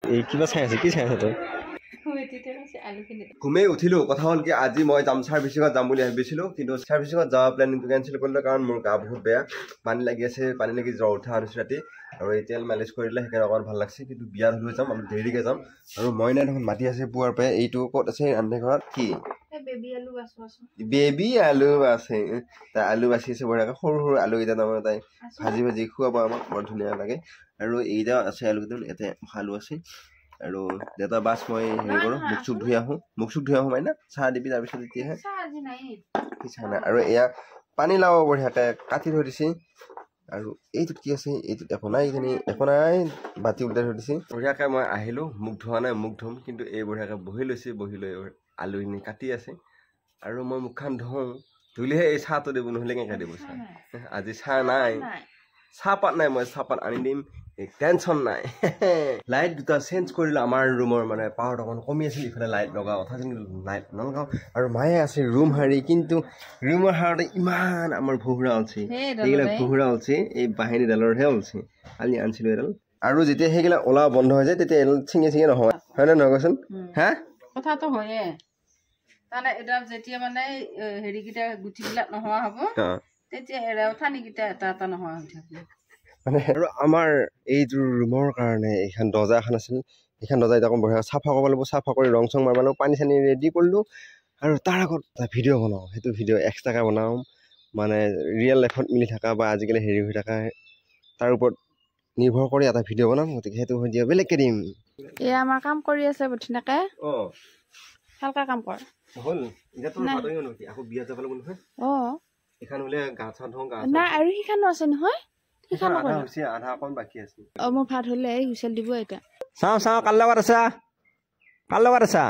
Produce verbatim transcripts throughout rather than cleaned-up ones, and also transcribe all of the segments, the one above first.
এই কিবা চাই আছে কি চাই আছে তই ঘুমে উঠিলো কথা হল কি আজি মই যাম সাৰ্ভিচিঙত যাম বুলি ভাবিছিলো কিন্তু সাৰ্ভিচিঙত যোৱা প্লেনিংটো কেনচেল কৰিলো কাৰণ মোৰ গা বহুত বেয়া পানী লাগি আছে পানী লাগি জ্বৰ উঠা হৈছে ৰাতি আৰু এই তেল মালিচ কৰিলে সেইকাৰণে অকণ ভাল লাগছে কিন্তু বিয়াৰ হৈ যাম আমি দেৰিকে যাম আৰু মই নাই দেখোন মাতি আছে পুৱাৰ পৰাই এইটো ক'ত আছে আন্ধে ঘৰত কি বেবি আলু বাছ আছে বেবি আলু আছে তাই আলু বাছি আছে বঢ়িয়াকৈ সৰু সৰু আলু কেইটা তাৰমানে তাই ভাজি ভাজি খুৱাব আমাক বৰ ধুনীয়া লাগে আৰু এইটা আছে আলু কেইটা ইয়াতে আলু আছে আৰু দেতা বাছ মই হেৰি কৰোঁ মুখ চুখ ধুই আহোঁ মুখ চুখ ধুই আহোঁ মানে চাহ দিবি তাৰপিছত এতিয়াহে চাহ নাই আৰু এয়া পানী লাও বঢ়িয়াকৈ কাটি থৈ দিছে আৰু এইটোত কি আছে এইটোত একো নাই এইখিনি একো নাই বাতি উল্টাই থৈ দিছে বঢ়িয়াকৈ মই আহিলোঁ মুখ ধোৱা নাই মুখ ধুম কিন্তু এই বঢ়িয়াকৈ বহি লৈছে বহি লৈ আলুখিনি কাটি আছে আৰু মই মুখখন ধুওঁ ধুলেহে এই চাহটো দিব নহ'লে কেনেকৈ দিব চাহ আজি চাহ নাই চাহপাত নাই মই চাহপাত আনি দিম টেনশ্যন নাই লাইট দুটা চেঞ্জ কৰিলোঁ আমাৰ ৰুমৰ মানে পাৱাৰটো অকণ কমি আছিল ইফালে লাইট লগাওঁ কথা কিন্তু লাইট নলগাওঁ আৰু মায়ে আছে ৰুম সাৰি কিন্তু ৰুমৰ সাৰোঁতে ইমান আমাৰ ভুহুৰা ওলছে এইবিলাক ভুহুৰা ওলছে এই বাহিনীডালৰহে ওলছে কালি আনিছিলোঁ এডাল আৰু যেতিয়া সেইবিলাক ওলোৱা বন্ধ হৈ যায় তেতিয়া এডাল ছিঙে ছিঙে নহয় হয়নে নহয় কচোন হা কথাটো হয়ে তাৰমানে এডাল যেতিয়া মানে হেৰিকেইটা গুটিবিলাক নোহোৱা হ'ব তেতিয়া এৰা ঠানিকেইটা এটা এটা নোহোৱা হৈ থাকিব মানে আৰু আমাৰ এইটো ৰুমৰ কাৰণে এইখন দৰ্জা এখন আছিল এইখন দৰ্জা এতিয়া অকণ বঢ়িয়া চাফা কৰিব লাগিব চাফা কৰি ৰং চং মাৰিব লাগিব পানী চানী ৰেডি কৰিলোঁ আৰু তাৰ আগত এটা ভিডিঅ' বনাওঁ সেইটো ভিডিঅ' এক্সট্ৰাকৈ বনাওঁ মানে ৰিয়েল লাইফত মিলি থকা বা আজিকালি হেৰি হৈ থকা তাৰ ওপৰত নিৰ্ভৰ কৰি এটা ভিডিঅ' বনাম গতিকে সেইটো হৈ দিয়া বেলেগকৈ দিম এয়া আমাৰ কাম কৰি আছে ধুনীয়াকৈ অঁ ভালকৈ কাম কৰ হ'ল এতিয়াতো আকৌ বিয়া যাব লাগিব নহয় অঁ এইখন হ'লে গা চা ধোঁ গা নাই আৰু সেইখনো আছে নহয় আধা অকণ বাকী আছে অ মই ভাত হ'লে হুইচেল দিব এতিয়া চাওঁ চাওঁ কাৰ লগত আছা কাৰ লগত আছা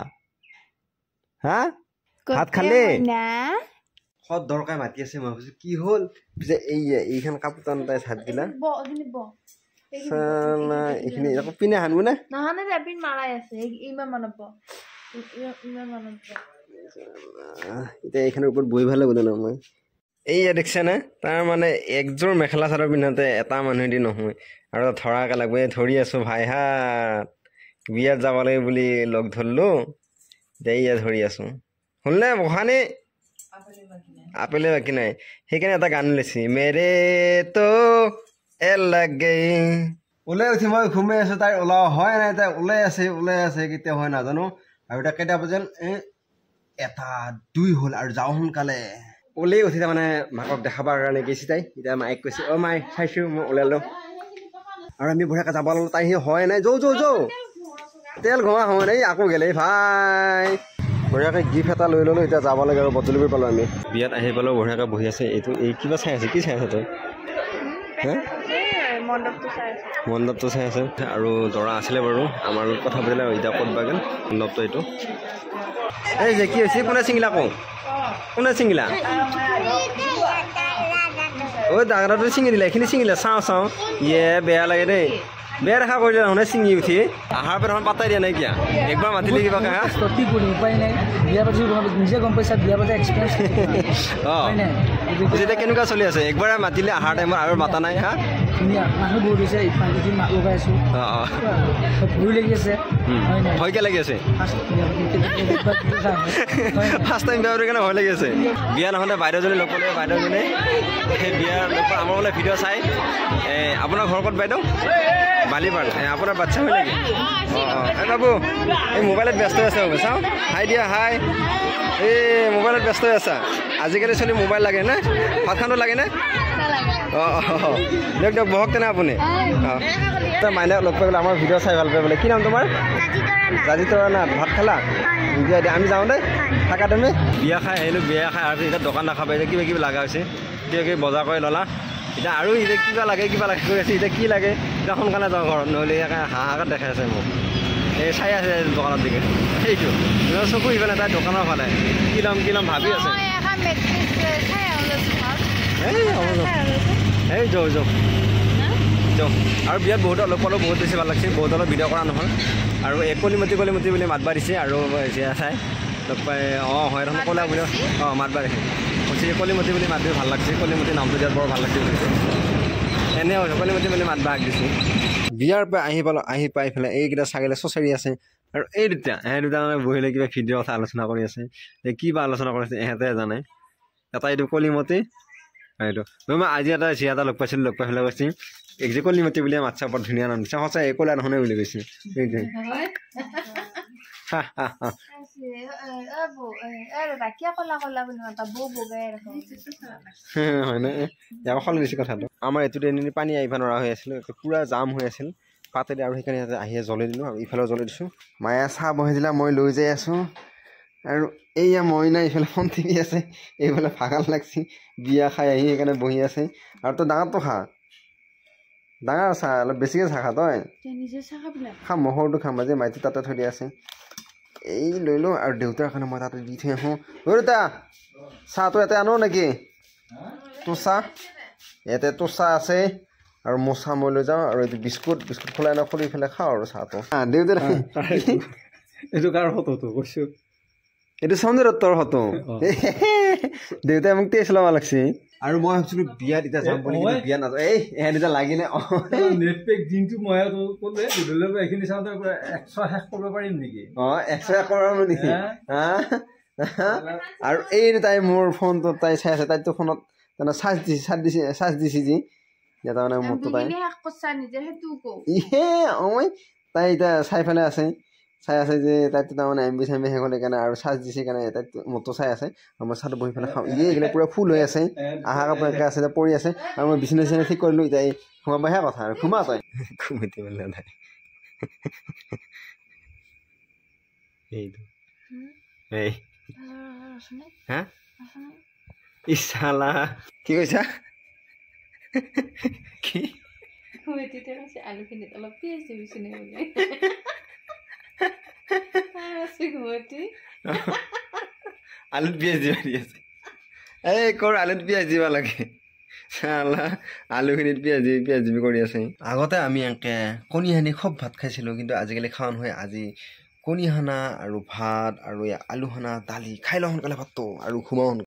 হা ভাত খালি সদ দৰকাৰ মাতি আছে মই ভাবিছোঁ কি হ'ল পিছে এই এইখন কাপোৰ টান তাই চাপ দিলা এইখিনি আকৌ পিনে হানবো নে এতিয়া এইখনৰ ওপৰত বহি ভাল লাগিব জানো মই এইয়া দেখিছেনে তাৰ মানে একযোৰ মেখেলা চাদৰ পিন্ধাতে এটা মানুহেদি নহয় আৰু ধৰাকৈ লাগব ধৰি আছোঁ ভাই হাত বিয়াত যাব লাগে বুলি লগ ধৰিলোঁ এতিয়া ইয়া ধৰি আছোঁ শুনলে বহানে আপেলে বাকী নাই সেইকাৰণে এটা গান লৈছে মেৰে তো এ লাগে ওলাই উঠি মই ঘুমাই আছোঁ তাই ওলাও হয় নাই তাই ওলাই আছে ওলাই আছে কেতিয়া হয় নাজানো আৰু এতিয়া কেইটা বজাল এটা দুই হ'ল আৰু যাওঁ সোনকালে ওলাই উঠি তাৰমানে মাকক দেখাবৰ কাৰণে গৈছে তাই এতিয়া মাইক কৈছে অ' মাই চাইছোঁ মই ওলালোঁ আৰু আমি বঢ়িয়াকৈ যাব ল'লোঁ তাই সি হয় নাই যৌ যৌ যৌ তেল ঘঁহা হয় নাই আকৌ গ'লে ভাই বঢ়িয়াকৈ গিফ্ট এটা লৈ ল'লোঁ এতিয়া যাব লাগে আৰু বটলিবোৰ পালোঁ আমি বিয়াত আহি পালোঁ বঢ়িয়াকৈ বহি আছে এইটো এই কিবা চাই আছে কি চাই আছে তই হে মণ্ডপটো চাই আছে আৰু দৰা আছিলে বাৰু আমাৰ লগত কথা পাতিলে এতিয়া ক'ত বা গ'ল মণ্ডপটো এইটো এই যে কি হৈছে কোনে ছিঙিলা কওঁ কোনে ছিঙিলা ঐ ডাঙৰটো ছিঙি দিলে এইখিনি ছিঙিলে চাওঁ চাওঁ ইয়ে বেয়া লাগে দেই বেয়া দেখা কৰিলে নহ'লে ছিঙি উঠি আহাৰ পৰা দেখোন পাতাই দিয়া নাই কিয়া একবাৰ মাতিলে কিবা কাহা অতি কৰি উপায় নাই বিয়া পাতি নিজে গম পাইছা বিয়া পাতি এক্সপিৰিয়েঞ্চ অঁ এতিয়া কেনেকুৱা চলি আছে একবাৰে মাতিলে আহাৰ টাইমত আৰু মাতা নাই হা ধুনীয়া মানুহ বহুত হৈছে লগাই আছোঁ অঁ অঁ ভয় লাগি আছে ভয়কে লাগি আছে ফাৰ্ষ্ট টাইম বিয়া কাৰণে ভয় লাগি আছে বিয়া নহ'লে বাইদেউজনী লগ পালে বাইদেউজনী সেই বিয়াৰ লগ আমাৰ বোলে ভিডিঅ' চাই আপোনাৰ ঘৰ ক'ত বাইদেউ বালিপাৰ আপোনাৰ বাচ্ছা হয় নেকি অঁ অঁ এই বাবু এই মোবাইলত ব্যস্ত আছে বাবু চাওঁ হাই দিয়া হাই এই মোবাইলত ব্যস্ত হৈ আছা আজিকালি চলি মোবাইল লাগে নে ভাত খানো লাগে নে অঁ অঁ দিয়ক দিয়ক বহক তেনে আপুনি অঁ তই মাইনাক লগ পাই বোলে আমাৰ ভিডিঅ' চাই ভাল পাই বোলে কি নাম তোমাৰ ৰাজি তৰা না ভাত খালা দিয়া দিয়া আমি যাওঁ দেই থাকা তুমি বিয়া খাই আহিলোঁ বিয়া খাই আৰু এতিয়া দোকান নাখাবা এতিয়া কিবা কিবি লগা হৈছে কিবা কিবি বজাৰ কৰি ল'লা এতিয়া আৰু এতিয়া কিবা লাগে কিবা লাগে কৰি আছে এতিয়া কি লাগে এতিয়া সোনকালে যাওঁ ঘৰত নহ'লে হাহাকাৰ দেখাই আছে মোক এই চাই আছে দোকানৰ দিকে সেইটো চকু সিফালে তাই দোকানৰ ফালে কি ল'ম কি ল'ম ভাবি আছে এই যৌ যৌ যৌ আৰু বিয়াত বহুত লগ পালোঁ বহুত বেছি ভাল লাগিছে বহুত অলপ ভিডিঅ' কৰা নহ'ল আৰু এই কলিমতি কলিমতি বুলি মাত বাঢ়িছে আৰু চাই লগ পাই অঁ হয় দেখোন ক'লা বুলি অঁ মাত বাঢ়িছে কৈছে কলিমতি বুলি মাত দি ভাল লাগিছে কলিমতি নামটো দিয়াত বৰ ভাল লাগিছে বুলিছে এনেও কলিমতি বুলি মাত বাঘ দিছে বিয়াৰ পৰা আহি পালো আহি পাই পেলাই এইকেইটা ছাগলী চচৰি আছে আৰু এই দুটা এহেঁ দুটা মানে বহিলে কিবা ভিডিঅ' কথা আলোচনা কৰি আছে যে কি বা আলোচনা কৰিছে এহেঁতে জানে এটা এইটো কলিমতি এইটো মই আজি এটা চিয়া এটা লগ পাইছিলোঁ লগ পাই পেলাই কৈছে এক যে কলিমতি বুলি মাতছা বৰ ধুনীয়া নাম দিছে সঁচাই একলা নহনে বুলি কৈছে সেইটোৱে হয় নে ইয়াৰ সলনি দিছে কথাটো আমাৰ এইটো ট্ৰেইনেদি পানী আহিব নোৱাৰা হৈ আছিল পুৰা জাম হৈ আছিল পাতেদি আৰু সেইকাৰণে ইয়াতে আহি জ্বলাই দিলোঁ আৰু ইফালেও জ্বলাই দিছোঁ মায়ে চাহ বহাই দিলে মই লৈ যাই আছোঁ আৰু এইয়া মইনা এইফালে ফোন টিভি আছে এইফালে ভাগাল লাগছি বিয়া খাই আহি সেইকাৰণে বহি আছে আৰু তই ডাঙৰটো খা ডাঙৰ চাহ অলপ বেছিকৈ চাহ খা তই খা মহৰটো খাম আজি মাইটো তাতে থৈ দিয়া আছে এই লৈ লওঁ আৰু দেউতাৰ কাৰণে মই তাতে দি থৈ আহোঁ ঐ দেউতা চাহটো ইয়াতে আনো নেকি তোৰ চাহ ইয়াতে তোৰ চাহ আছে আৰু মোৰ চাহ মই লৈ যাওঁ আৰু এইটো বিস্কুট বিস্কুট খোলাই ন খুলি পেলাই খাওঁ আৰু চাহটো দেউতাৰ এইটো কাৰ ফটোটো কৈছোঁ এইটো সঞ্জয় দত্তৰ ফটো দেউতাই মোক টেষ্ট ল'ব লাগছে আৰু মই ভাবিছিলোঁ বিয়াত এতিয়া যাম বুলি বিয়া নাযাওঁ এই এহেঁ দুটা লাগিলে নেটপেক দিনটো মই ক'লে গধূলিৰ পৰা এইখিনি চাওঁতে একশ শেষ কৰিব পাৰিম নেকি অঁ একশ শেষ কৰাম নেকি আৰু এই তাই মোৰ ফোনটো তাই চাই আছে তাইতো ফোনত তাৰমানে চাৰ্জ দিছে চাৰ্জ দিছে চাৰ্জ দিছে যি এতিয়া তাৰমানে মোৰটো তাই ইহে অঁ তাই এতিয়া চাই পেলাই আছে চাই আছে যে তাইতো তাৰমানে এম বি চেম বি শেষ হ'ল সেইকাৰণে আৰু চাৰ্জ দিছে কাৰণে তাইতো মোৰটো চাই আছে আৰু মই চাহটো বহি পেলাই খাওঁ ইয়ে এইগিলা পূৰা ফুল হৈ আছে আহা কাপোৰ একে আছে পৰি আছে আৰু মই বিচনা চিচনা ঠিক কৰিলোঁ এতিয়া এই সোমাবহে কথা আৰু সোমা তই ঘুমতি পেলাই নাই এইটো এই হা ইছালা কি কৈছা কি আলুখিনিত অলপ পিঁয়াজ দিবিচোন আলুত পিঁয়াজ দিবা দি আছে এই কৰ আলুত পিঁয়াজ দিব লাগে চালা আলুখিনিত পিঁয়াজ দিবি পিঁয়াজ দিবি কৰি আছে আগতে আমি এনেকৈ কণী সানি খুব ভাত খাইছিলোঁ কিন্তু আজিকালি খাওঁ নহয় আজি কণী সানা আৰু ভাত আৰু আলু সানা দালি খাই লওঁ সোনকালে ভাতটো আৰু ঘুমাওঁ